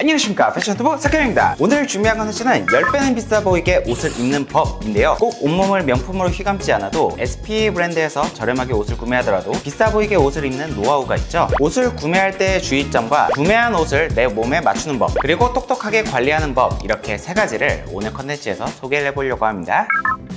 안녕하십니까, 패션투브 석현입니다. 오늘 준비한 컨텐츠는 10배는 비싸 보이게 옷을 입는 법인데요, 꼭 온몸을 명품으로 휘감지 않아도 SPA 브랜드에서 저렴하게 옷을 구매하더라도 비싸 보이게 옷을 입는 노하우가 있죠. 옷을 구매할 때의 주의점과 구매한 옷을 내 몸에 맞추는 법, 그리고 똑똑하게 관리하는 법, 이렇게 세 가지를 오늘 컨텐츠에서 소개를 해보려고 합니다.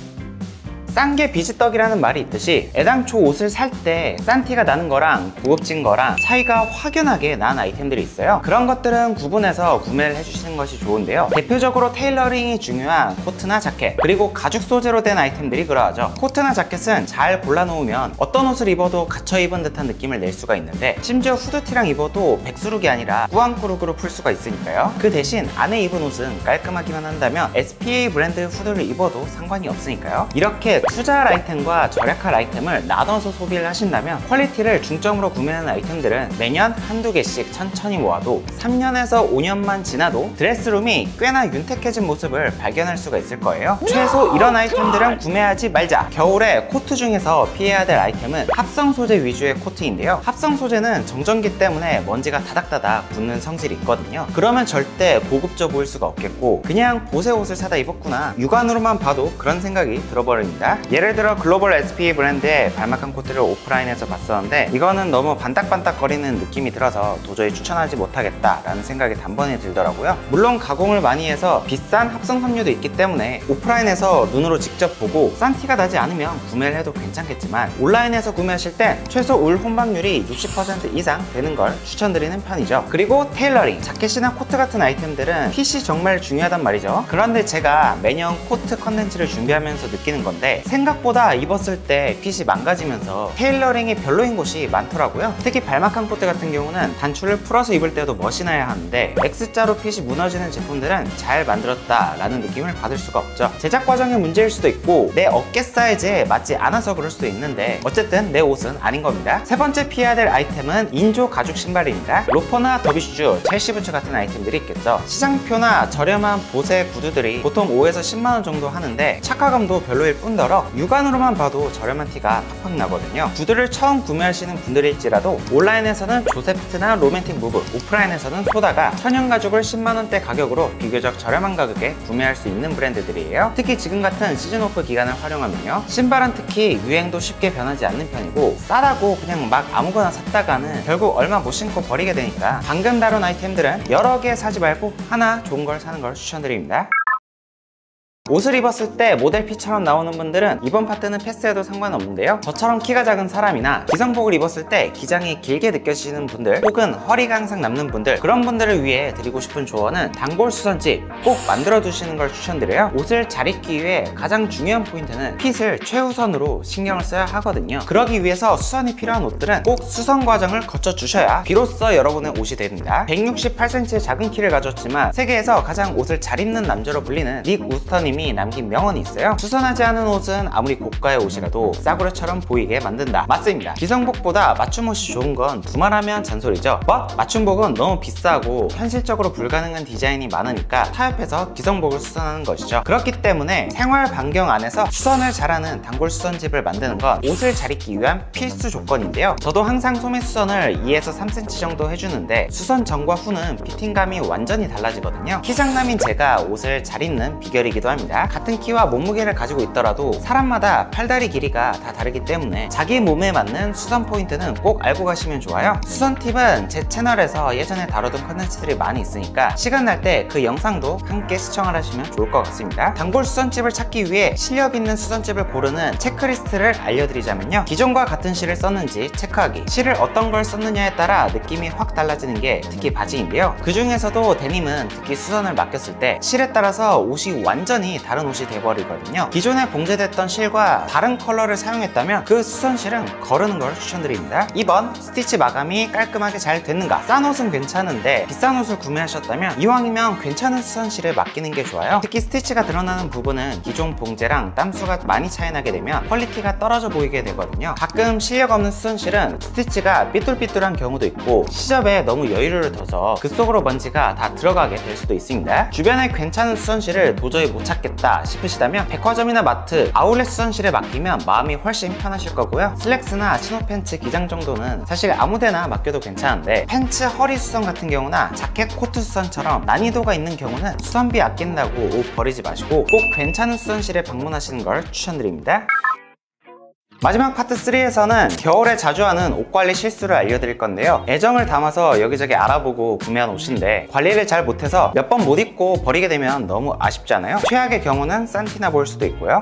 싼 게 비지떡이라는 말이 있듯이 애당초 옷을 살 때 싼 티가 나는 거랑 고급진 거랑 차이가 확연하게 난 아이템들이 있어요. 그런 것들은 구분해서 구매를 해주시는 것이 좋은데요, 대표적으로 테일러링이 중요한 코트나 자켓, 그리고 가죽 소재로 된 아이템들이 그러하죠. 코트나 자켓은 잘 골라놓으면 어떤 옷을 입어도 갇혀 입은 듯한 느낌을 낼 수가 있는데, 심지어 후드티랑 입어도 백수룩이 아니라 꾸안꾸룩으로 풀 수가 있으니까요. 그 대신 안에 입은 옷은 깔끔하기만 한다면 SPA 브랜드 후드를 입어도 상관이 없으니까요. 이렇게 투자할 아이템과 절약할 아이템을 나눠서 소비를 하신다면 퀄리티를 중점으로 구매하는 아이템들은 매년 한두 개씩 천천히 모아도 3년에서 5년만 지나도 드레스룸이 꽤나 윤택해진 모습을 발견할 수가 있을 거예요. 최소 이런 아이템들은 구매하지 말자. 겨울에 코트 중에서 피해야 될 아이템은 합성 소재 위주의 코트인데요, 합성 소재는 정전기 때문에 먼지가 다닥다닥 붙는 성질이 있거든요. 그러면 절대 고급져 보일 수가 없겠고, 그냥 보세 옷을 사다 입었구나, 육안으로만 봐도 그런 생각이 들어버립니다. 예를 들어 글로벌 SPA 브랜드의 발막한 코트를 오프라인에서 봤었는데, 이거는 너무 반딱반딱거리는 느낌이 들어서 도저히 추천하지 못하겠다 라는 생각이 단번에 들더라고요. 물론 가공을 많이 해서 비싼 합성 섬유도 있기 때문에 오프라인에서 눈으로 직접 보고 싼 티가 나지 않으면 구매를 해도 괜찮겠지만, 온라인에서 구매하실 땐 최소 울 혼방률이 60% 이상 되는 걸 추천드리는 편이죠. 그리고 테일러링, 자켓이나 코트 같은 아이템들은 핏이 정말 중요하단 말이죠. 그런데 제가 매년 코트 컨텐츠를 준비하면서 느끼는 건데, 생각보다 입었을 때 핏이 망가지면서 테일러링이 별로인 곳이 많더라고요. 특히 발막한 코트 같은 경우는 단추를 풀어서 입을 때도 멋이 나야 하는데, X자로 핏이 무너지는 제품들은 잘 만들었다 라는 느낌을 받을 수가 없죠. 제작 과정의 문제일 수도 있고 내 어깨 사이즈에 맞지 않아서 그럴 수도 있는데, 어쨌든 내 옷은 아닌 겁니다. 세 번째 피해야 될 아이템은 인조 가죽 신발입니다. 로퍼나 더비슈즈, 첼시 부츠 같은 아이템들이 있겠죠. 시장표나 저렴한 보세 구두들이 보통 5에서 10만원 정도 하는데 착화감도 별로일 뿐더러 육안으로만 봐도 저렴한 티가 팍팍 나거든요. 구두를 처음 구매하시는 분들일지라도 온라인에서는 조셉트나 로맨틱 무브, 오프라인에서는 소다가 천연가죽을 10만원대 가격으로 비교적 저렴한 가격에 구매할 수 있는 브랜드들이에요. 특히 지금 같은 시즌오프 기간을 활용하면요, 신발은 특히 유행도 쉽게 변하지 않는 편이고, 싸다고 그냥 막 아무거나 샀다가는 결국 얼마 못 신고 버리게 되니까 방금 다룬 아이템들은 여러 개 사지 말고 하나 좋은 걸 사는 걸 추천드립니다. 옷을 입었을 때 모델 핏처럼 나오는 분들은 이번 파트는 패스해도 상관없는데요, 저처럼 키가 작은 사람이나 기성복을 입었을 때 기장이 길게 느껴지시는 분들, 혹은 허리가 항상 남는 분들, 그런 분들을 위해 드리고 싶은 조언은 단골 수선집 꼭 만들어 두시는 걸 추천드려요. 옷을 잘 입기 위해 가장 중요한 포인트는 핏을 최우선으로 신경을 써야 하거든요. 그러기 위해서 수선이 필요한 옷들은 꼭 수선 과정을 거쳐 주셔야 비로소 여러분의 옷이 됩니다. 168cm의 작은 키를 가졌지만 세계에서 가장 옷을 잘 입는 남자로 불리는 닉 우스터님 남긴 명언이 있어요. 수선하지 않은 옷은 아무리 고가의 옷이라도 싸구려처럼 보이게 만든다. 맞습니다. 기성복보다 맞춤옷이 좋은 건 두말하면 잔소리죠. 맞춤복은 너무 비싸고 현실적으로 불가능한 디자인이 많으니까 타협해서 기성복을 수선하는 것이죠. 그렇기 때문에 생활 반경 안에서 수선을 잘하는 단골 수선집을 만드는 건 옷을 잘 입기 위한 필수 조건인데요, 저도 항상 소매 수선을 2에서 3cm 정도 해주는데, 수선 전과 후는 피팅감이 완전히 달라지거든요. 키장남인 제가 옷을 잘 입는 비결이기도 합니다. 같은 키와 몸무게를 가지고 있더라도 사람마다 팔다리 길이가 다 다르기 때문에 자기 몸에 맞는 수선 포인트는 꼭 알고 가시면 좋아요. 수선 팁은 제 채널에서 예전에 다루던 컨텐츠들이 많이 있으니까 시간 날 때 그 영상도 함께 시청을 하시면 좋을 것 같습니다. 단골 수선집을 찾기 위해 실력 있는 수선집을 고르는 체크리스트를 알려드리자면요, 기존과 같은 실을 썼는지 체크하기, 실을 어떤 걸 썼느냐에 따라 느낌이 확 달라지는 게 특히 바지인데요, 그 중에서도 데님은 특히 수선을 맡겼을 때 실에 따라서 옷이 완전히 다른 옷이 돼버리거든요. 기존에 봉제됐던 실과 다른 컬러를 사용했다면 그 수선실은 거르는 걸 추천드립니다. 2번, 스티치 마감이 깔끔하게 잘 됐는가. 싼 옷은 괜찮은데 비싼 옷을 구매하셨다면 이왕이면 괜찮은 수선실에 맡기는 게 좋아요. 특히 스티치가 드러나는 부분은 기존 봉제랑 땀수가 많이 차이 나게 되면 퀄리티가 떨어져 보이게 되거든요. 가끔 실력 없는 수선실은 스티치가 삐뚤삐뚤한 경우도 있고 시접에 너무 여유를 둬서 그 속으로 먼지가 다 들어가게 될 수도 있습니다. 주변에 괜찮은 수선실을 도저히 못 찾겠다 있겠다 싶으시다면 백화점이나 마트, 아울렛 수선실에 맡기면 마음이 훨씬 편하실 거고요. 슬랙스나 치노 팬츠 기장 정도는 사실 아무데나 맡겨도 괜찮은데 팬츠 허리 수선 같은 경우나 자켓 코트 수선처럼 난이도가 있는 경우는 수선비 아낀다고 옷 버리지 마시고 꼭 괜찮은 수선실에 방문하시는 걸 추천드립니다. 마지막 파트 3에서는 겨울에 자주 하는 옷 관리 실수를 알려드릴 건데요. 애정을 담아서 여기저기 알아보고 구매한 옷인데 관리를 잘 못해서 몇 번 못 입고 버리게 되면 너무 아쉽잖아요. 최악의 경우는 싼티나 보일 수도 있고요.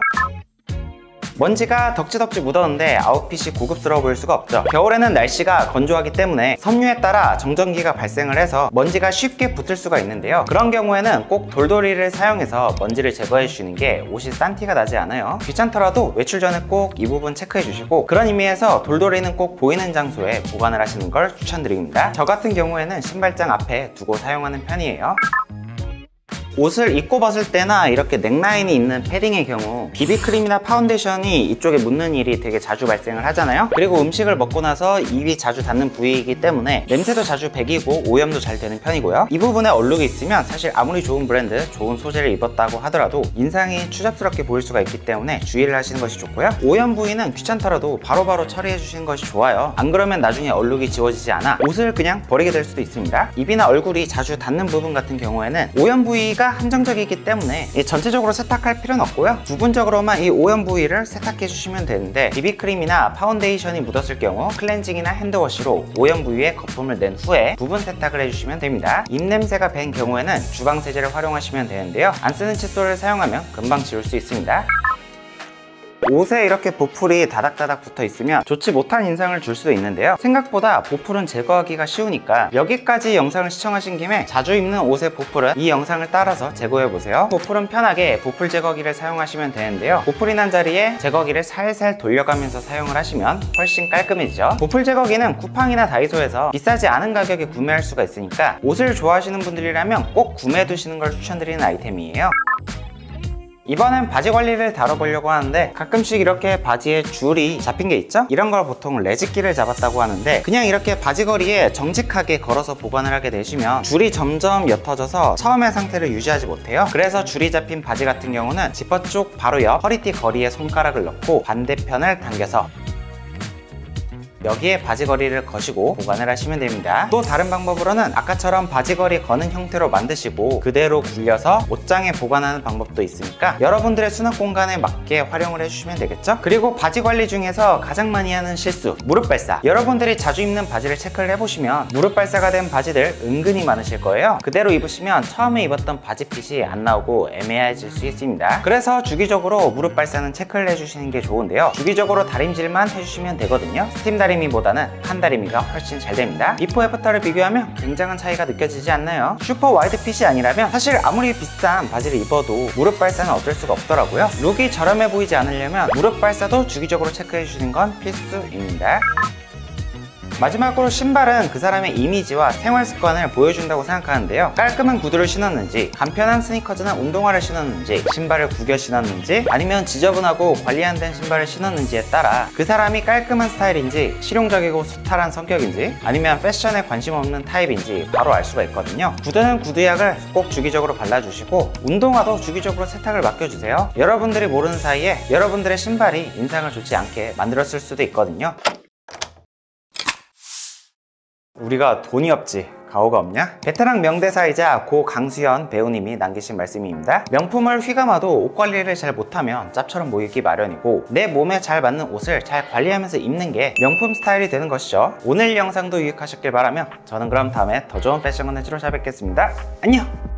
먼지가 덕지덕지 묻었는데 아웃핏이 고급스러워 보일 수가 없죠. 겨울에는 날씨가 건조하기 때문에 섬유에 따라 정전기가 발생을 해서 먼지가 쉽게 붙을 수가 있는데요. 그런 경우에는 꼭 돌돌이를 사용해서 먼지를 제거해 주시는 게 옷이 싼티가 나지 않아요. 귀찮더라도 외출 전에 꼭 이 부분 체크해 주시고, 그런 의미에서 돌돌이는 꼭 보이는 장소에 보관을 하시는 걸 추천드립니다. 저 같은 경우에는 신발장 앞에 두고 사용하는 편이에요. 옷을 입고 벗을 때나 이렇게 넥라인이 있는 패딩의 경우 비비크림이나 파운데이션이 이쪽에 묻는 일이 되게 자주 발생을 하잖아요. 그리고 음식을 먹고 나서 입이 자주 닿는 부위이기 때문에 냄새도 자주 배기고 오염도 잘 되는 편이고요. 이 부분에 얼룩이 있으면 사실 아무리 좋은 브랜드, 좋은 소재를 입었다고 하더라도 인상이 추잡스럽게 보일 수가 있기 때문에 주의를 하시는 것이 좋고요. 오염 부위는 귀찮더라도 바로바로 처리해 주시는 것이 좋아요. 안 그러면 나중에 얼룩이 지워지지 않아 옷을 그냥 버리게 될 수도 있습니다. 입이나 얼굴이 자주 닿는 부분 같은 경우에는 오염 부위가 한정적이기 때문에 전체적으로 세탁할 필요는 없고요. 부분적으로만 이 오염 부위를 세탁해 주시면 되는데, 비비크림이나 파운데이션이 묻었을 경우 클렌징이나 핸드워시로 오염 부위에 거품을 낸 후에 부분 세탁을 해주시면 됩니다. 입냄새가 밴 경우에는 주방 세제를 활용하시면 되는데요. 안 쓰는 칫솔을 사용하면 금방 지울 수 있습니다. 옷에 이렇게 보풀이 다닥다닥 붙어 있으면 좋지 못한 인상을 줄 수도 있는데요. 생각보다 보풀은 제거하기가 쉬우니까 여기까지 영상을 시청하신 김에 자주 입는 옷의 보풀은 이 영상을 따라서 제거해 보세요. 보풀은 편하게 보풀 제거기를 사용하시면 되는데요. 보풀이 난 자리에 제거기를 살살 돌려가면서 사용을 하시면 훨씬 깔끔해지죠. 보풀 제거기는 쿠팡이나 다이소에서 비싸지 않은 가격에 구매할 수가 있으니까 옷을 좋아하시는 분들이라면 꼭 구매해 두시는 걸 추천드리는 아이템이에요. 이번엔 바지 관리를 다뤄보려고 하는데, 가끔씩 이렇게 바지에 줄이 잡힌 게 있죠? 이런 걸 보통 레지끼를 잡았다고 하는데, 그냥 이렇게 바지걸이에 정직하게 걸어서 보관을 하게 되시면 줄이 점점 옅어져서 처음의 상태를 유지하지 못해요. 그래서 줄이 잡힌 바지 같은 경우는 지퍼 쪽 바로 옆 허리띠 거리에 손가락을 넣고 반대편을 당겨서 여기에 바지걸이를 거시고 보관을 하시면 됩니다. 또 다른 방법으로는 아까처럼 바지걸이 거는 형태로 만드시고 그대로 굴려서 옷장에 보관하는 방법도 있으니까 여러분들의 수납 공간에 맞게 활용을 해주시면 되겠죠? 그리고 바지 관리 중에서 가장 많이 하는 실수, 무릎 발사. 여러분들이 자주 입는 바지를 체크를 해보시면 무릎 발사가 된 바지들 은근히 많으실 거예요. 그대로 입으시면 처음에 입었던 바지핏이 안 나오고 애매해질 수 있습니다. 그래서 주기적으로 무릎 발사는 체크를 해주시는 게 좋은데요. 주기적으로 다림질만 해주시면 되거든요. 스팀 다리미보다는 한 다리미가 훨씬 잘 됩니다. 비포 애프터를 비교하면 굉장한 차이가 느껴지지 않나요? 슈퍼 와이드 핏이 아니라면 사실 아무리 비싼 바지를 입어도 무릎 발사는 어쩔 수가 없더라고요. 룩이 저렴해 보이지 않으려면 무릎 발사도 주기적으로 체크해 주시는 건 필수입니다. 마지막으로 신발은 그 사람의 이미지와 생활 습관을 보여준다고 생각하는데요. 깔끔한 구두를 신었는지, 간편한 스니커즈나 운동화를 신었는지, 신발을 구겨 신었는지, 아니면 지저분하고 관리 안 된 신발을 신었는지에 따라 그 사람이 깔끔한 스타일인지, 실용적이고 수탈한 성격인지, 아니면 패션에 관심 없는 타입인지 바로 알 수가 있거든요. 구두는 구두약을 꼭 주기적으로 발라주시고 운동화도 주기적으로 세탁을 맡겨주세요. 여러분들이 모르는 사이에 여러분들의 신발이 인상을 좋지 않게 만들었을 수도 있거든요. 우리가 돈이 없지 가오가 없냐? 베테랑 명대사이자 고 강수현 배우님이 남기신 말씀입니다. 명품을 휘감아도 옷 관리를 잘 못하면 짭처럼 보이기 마련이고, 내 몸에 잘 맞는 옷을 잘 관리하면서 입는 게 명품 스타일이 되는 것이죠. 오늘 영상도 유익하셨길 바라며 저는 그럼 다음에 더 좋은 패션 컨텐츠로 찾아뵙겠습니다. 안녕!